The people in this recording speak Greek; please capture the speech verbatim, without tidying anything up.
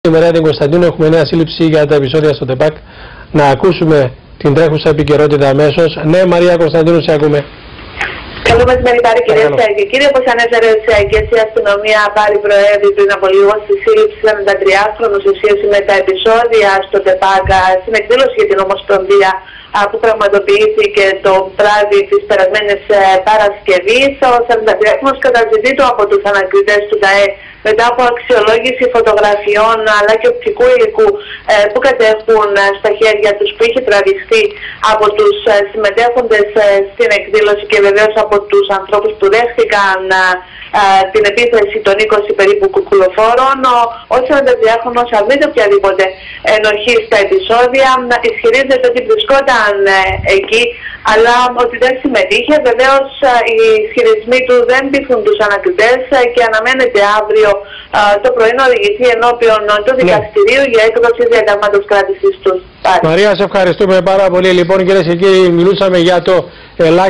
Σήμερα την Κωνσταντίνου έχουμε νέα σύλληψη για τα επεισόδια στο ΤΕΠΑΚ. Να ακούσουμε την τρέχουσα επικαιρότητα αμέσως. Ναι, Μαρία Κωνσταντίνου, σε ακούμε. Καλό μεσημέρι, κυρίε και κύριοι. Όπως ανέφερε και η αστυνομία, πάλι προέβη πριν από λίγο στη σύλληψη σαραντατριάχρονου σε σχέση με τα επεισόδια στο ΤΕΠΑΚ στην εκδήλωση για την Ομοσπονδία που πραγματοποιήθηκε το βράδυ της περασμένης Παρασκευής. Ο σαραντατριάχρονος καταζητείται από τους ανακριτές του ΔΑΕ μετά από αξιολόγηση φωτογραφιών αλλά και οπτικού υλικού ε, που κατέχουν ε, στα χέρια τους, που είχε τραβηχθεί από τους ε, συμμετέχοντες ε, στην εκδήλωση και βεβαίως από τους ανθρώπους που δέχτηκαν ε, ε, την επίθεση των είκοσι περίπου κουκουλοφόρων. Ο, ο σαραντατριάχρονος αρνείται οποιαδήποτε ενοχή στα επεισόδια, ισχυρίζεται ότι βρισκόταν ε, εκεί αλλά ότι δεν συμμετείχε. Βεβαίως ε, οι ισχυρισμοί του δεν πείθουν τους ανακριτές ε, και αναμένεται αύριο το πρωί να οδηγηθεί ενώπιον του δικαστηρίου, ναι, για έκδοση διατάγματος κράτησης του. Μαρία, σε ευχαριστούμε πάρα πολύ. Λοιπόν, κυρίες και κύριοι, μιλούσαμε για το ελάχιστο